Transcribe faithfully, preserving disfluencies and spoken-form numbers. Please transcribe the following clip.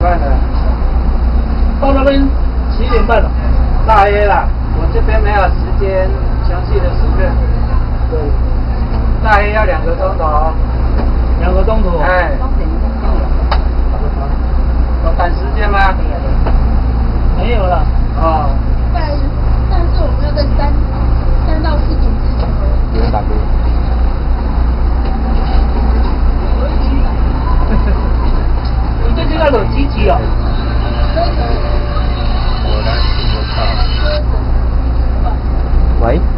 半了。 到那边十一点半了。 大约啦，我这边没有时间详细的时刻。 对。 大约要两个钟头。 两个钟头。 哎。有赶时间吗？ 没有了。 哦。 但但是我们要在三三到四点之前。 有人打给我。 你最近那种积极哦。 我来，我靠。喂。